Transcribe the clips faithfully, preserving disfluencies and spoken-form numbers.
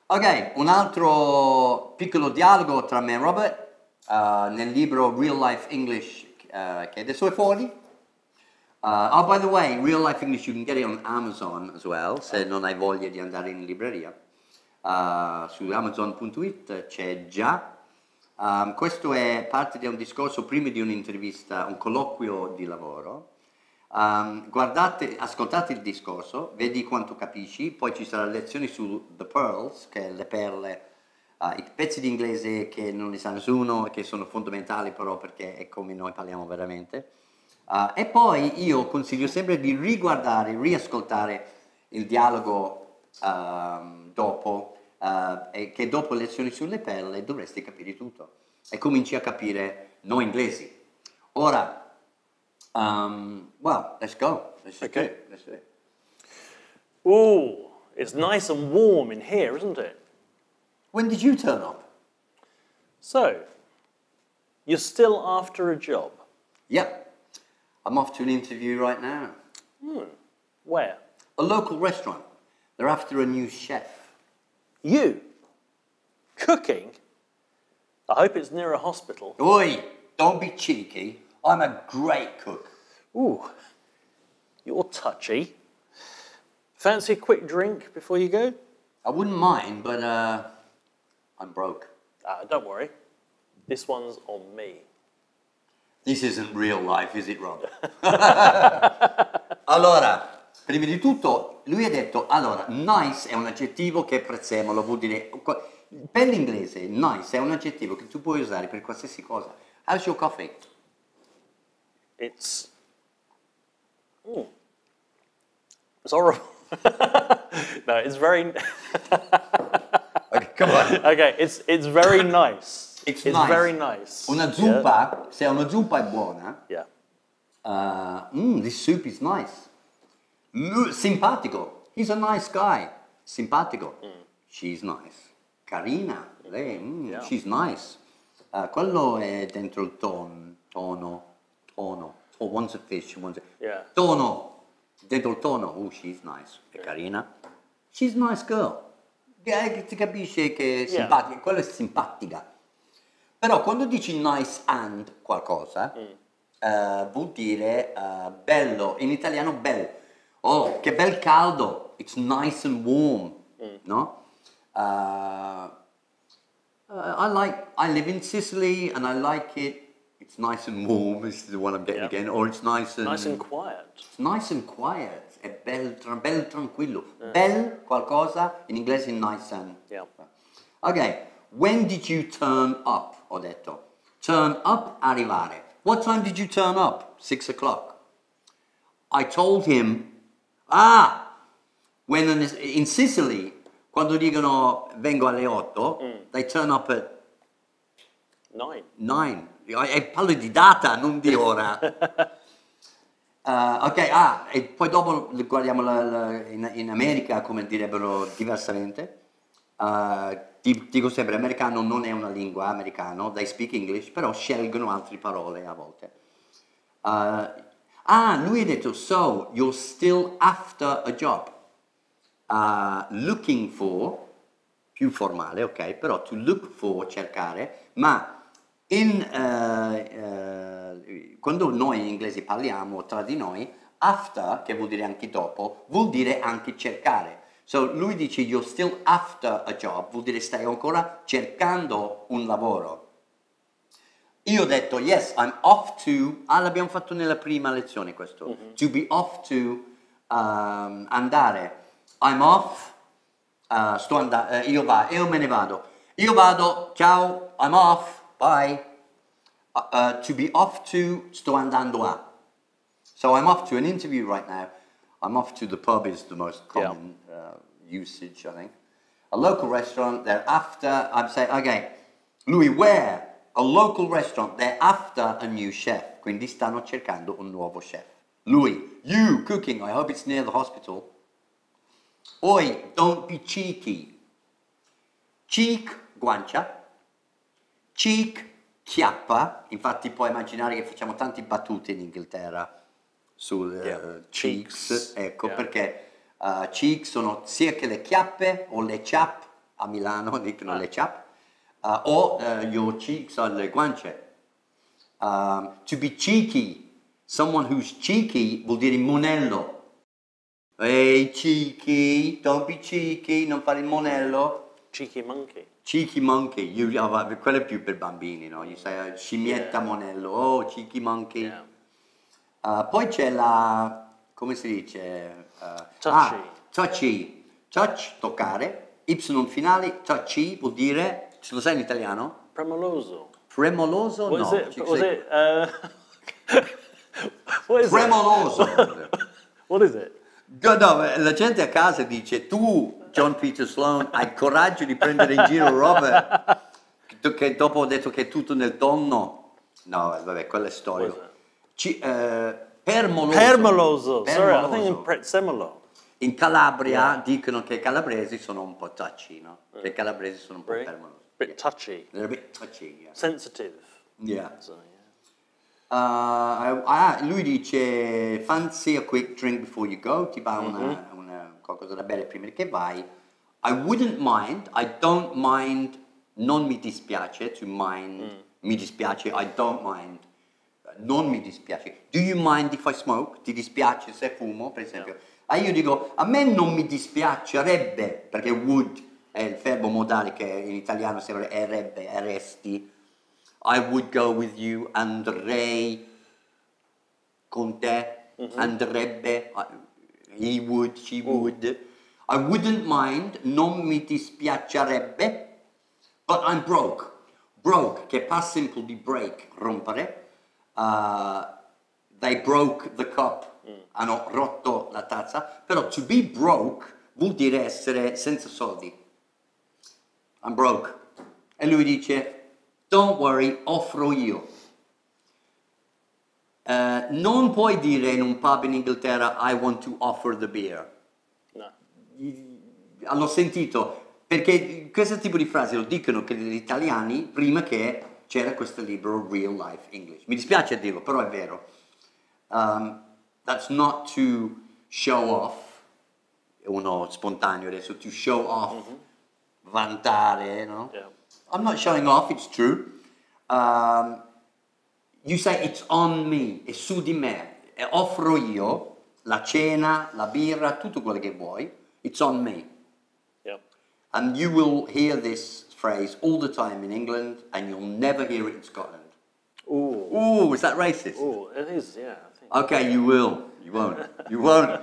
Ok, un altro piccolo dialogo tra me e Robert uh, nel libro Real Life English uh, che adesso è fuori. Uh, oh, by the way, Real Life English you can get it on Amazon as well, se non hai voglia di andare in libreria. Uh, su amazon punto it c'è già. Um, questo è parte di un discorso prima di un'intervista, un colloquio di lavoro. Um, guardate, ascoltate il discorso, vedi quanto capisci, poi ci saranno lezioni su The Pearls, che è le perle, uh, i pezzi di inglese che non ne sa nessuno e che sono fondamentali però perché è come noi parliamo veramente. Uh, e poi io consiglio sempre di riguardare, riascoltare il dialogo uh, dopo, uh, e che dopo le lezioni sulle perle dovresti capire tutto e cominci a capire noi inglesi. Ora, Um, well, let's go. Let's Okay. do it. Let's do it. Ooh, it's nice and warm in here, isn't it? When did you turn up? So, you're still after a job. Yep. I'm off to an interview right now. Where? A local restaurant. They're after a new chef. You? Cooking? I hope it's near a hospital. Oi, don't be cheeky. I'm a great cook. Ooh, you're touchy. Fancy a quick drink before you go? I wouldn't mind, but uh, I'm broke. Ah, don't worry. This one's on me. This isn't real life, is it, Rob? Allora, prima di tutto, lui ha detto, allora, nice è un aggettivo che apprezziamo, vuol dire, per l'inglese, nice è un aggettivo che tu puoi usare per qualsiasi cosa. How's your coffee? It's... Mm. It's horrible. No, it's very... Okay, come on. Okay, it's, it's very nice. It's, it's nice. very nice. Una zuppa, se una zuppa è buona, Yeah. uh, mm, this soup is nice. Lu- simpatico. He's a nice guy. Simpatico. She's nice. Carina. Lei, mm, Yeah. she's nice. Uh, quello è dentro il ton, tono, tono. Oh, one's a fish, one's a... Yeah. Tono. Dentro il tono. Oh, she's nice. È carina. She's a nice girl. Eh, ti capisce che è Yeah. simpatica. Quello è simpatica. Però quando dici nice and qualcosa, eh, vuol dire eh, bello, in italiano bel. Oh, che bel caldo, it's nice and warm, no? Uh, uh, I like, I live in Sicily and I like it, it's nice and warm, this is the one I'm getting Yeah. again, or it's nice and... Nice and quiet. It's nice and quiet, è bel, tra, bel tranquillo. Bel qualcosa, in inglese nice and... Yeah. Ok, when did you turn up? Ho detto. Turn up, arrivare. What time did you turn up? Six o'clock. I told him, ah, when in, in Sicily, quando dicono vengo alle otto, they turn up at Nine. nine. E parlo di data, non di ora. Uh, ok, ah, e poi dopo guardiamo la, la, in, in America come direbbero diversamente. Uh, ti, dico sempre, americano non è una lingua, americano, they speak English, però scelgono altre parole a volte. Uh, ah, lui ha detto, so, you're still after a job. Uh, looking for, più formale, ok, però to look for, cercare, ma in, uh, uh, quando noi inglesi parliamo tra di noi, after, che vuol dire anche dopo, vuol dire anche cercare. So lui dice you're still after a job, vuol dire stai ancora cercando un lavoro. Io ho detto yes, I'm off to, ah l'abbiamo fatto nella prima lezione questo, mm-hmm. To be off to, um, andare. I'm off, uh, sto andando, uh, io va, io me ne vado. Io vado, ciao, I'm off, bye. Uh, uh, to be off to, sto andando a. So I'm off to an interview right now. I'm off to the pub is the most common yeah. uh, usage, I think. A local restaurant, they're after, I'm saying, okay, Louis, where? A local restaurant, they're after a new chef. Quindi stanno cercando un nuovo chef. Louis, you cooking, I hope it's near the hospital. Oi, don't be cheeky. Cheek, guancia. Cheek, chiappa. Infatti puoi immaginare che facciamo tante battute in Inghilterra sul yeah. uh, cheeks, cheeks, ecco, yeah. perché uh, cheeks sono sia che le chiappe o le chap, a Milano dicono le chap, uh, o uh, your cheeks are le guance. Um, to be cheeky, someone who's cheeky vuol dire monello. Ehi, cheeky, don't be cheeky, non fare il monello. Cheeky monkey. Cheeky monkey, you, uh, quello è più per bambini, no? You say, uh, scimmietta Yeah. monello, oh, cheeky monkey. Yeah. Uh, poi c'è la, come si dice? Uh, Touchy. Ah, touchy. Touch, toccare. Y finale, touchy vuol dire, ce lo sai in italiano? Premoloso. Premoloso? What no. is it? Ci Was sei- it? Uh, what is Premoloso. it? What is it? No, no, la gente a casa dice, tu, John Peter Sloan, hai il coraggio di prendere in giro Robert, che- che dopo ho detto che è tutto nel tonno. No, vabbè, quello è storico. What Ci- eh, permoloso. Permaloso. Sorry, I think Permaloso. in prezzemolo. In Calabria dicono che i calabresi sono un po' touchy, no? Che i calabresi sono un po' Right? permalosi. Bit touchy. They're a bit touchy, yeah. Sensitive. Yeah. So, yeah. Uh, ah, lui dice fancy a quick drink before you go, ti va una, una- qualcosa da bere prima che vai. I wouldn't mind, I don't mind, non mi dispiace, to mind, mi dispiace, I don't mind, non mi dispiace. Do you mind if I smoke? Ti dispiace se fumo, per esempio? Ah, io dico, a me non mi dispiacerebbe, perché would è il verbo modale che in italiano sarebbe resti. I would go with you, andrei con te, andrebbe, uh, he would, she would. I wouldn't mind, non mi dispiacerebbe, but I'm broke. Broke, che è past simple di break, rompere. Uh, they broke the cup, hanno rotto la tazza, però to be broke vuol dire essere senza soldi. I'm broke. E lui dice, don't worry, offro io. Eh, non puoi dire in un pub in Inghilterra, I want to offer the beer. No. L'ho sentito, perché questo tipo di frasi lo dicono che gli italiani prima che c'era questo libro Real Life English. Mi dispiace dirlo, però è vero. Um, that's not to show off, uno spontaneo adesso, to show off, vantare, no? Yeah. I'm not showing off, it's true. Um, you say it's on me, è su di me, e offro io la cena, la birra, tutto quello che vuoi, it's on me. Yep. And you will hear this phrase all the time in England, and you'll never hear it in Scotland. Ooh. Ooh, is that racist? Ooh, it is, yeah. I think. Okay, you will. You won't. You won't.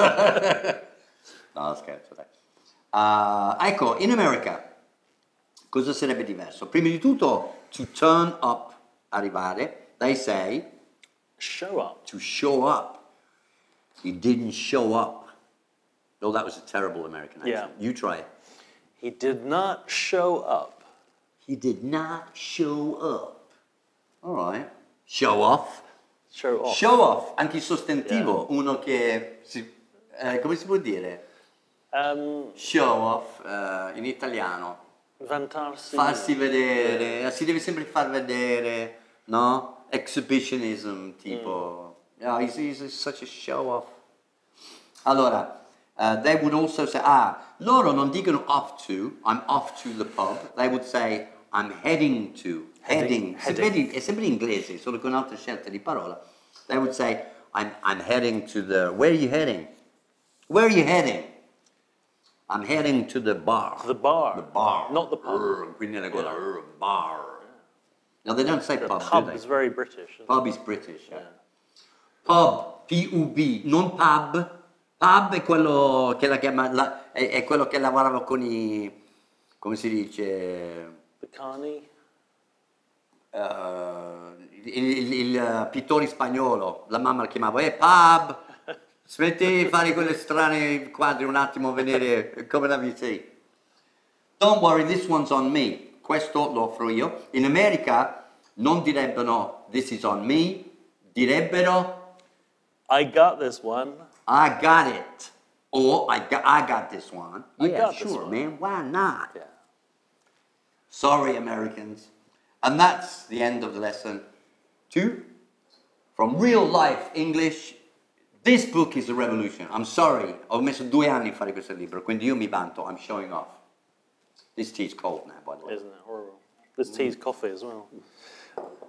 No, scherzo, dai. Ah, ecco, in America cosa sarebbe diverso? Prima di tutto, to turn up, arrivare, they say Show up. to show up. He didn't show up. Oh, that was a terrible American accent. Yeah. You try it. He did not show up. He did not show up. All right. Show off. Show off. Show off, anche il sostantivo, uno che, si, eh, come si può dire? Um, Show off, eh, in italiano. vantarsi. Farsi vedere, si deve sempre far vedere, no? Exhibitionism, tipo. Yeah, he's, he's such a show off. Allora, uh, they would also say, ah, loro non dicono off to, I'm off to the pub. They would say, I'm heading to. Heading. Heading. Se vedi, è sempre in inglese, solo con altre scelte di parola. They would say, I'm, I'm heading to the, where are you heading? Where are you heading? I'm heading to the bar. The bar. The bar. Not the pub. Urr, quindi è quella urr, bar. No, they don't say The pub, pub do they? is very British. Isn't Pub is British, yeah. Yeah. Pub, P U B, non pub. Pub è quello che la chiama, la- è, è quello che lavorava con i, come si dice, it? The Carney. eh, il, il- il pittore spagnolo. La mamma la chiamava, eh, pub, smetti di fare quelle strane quadri un attimo a vedere come la vita. Don't worry, this one's on me. Questo lo offro io. In America non direbbero this is on me, direbbero I got this one. I got it. Or I got, I got this one. I Yeah, got this sure, one. man. Why not? Yeah. Sorry, Americans. And that's the end of the lesson. Two, from real life English, this book is a revolution. I'm sorry, ho messo due anni a fare questo libro, quindi io mi vanto, I'm showing off. This tea's cold now, by the way. Isn't it horrible? This tea's coffee as well.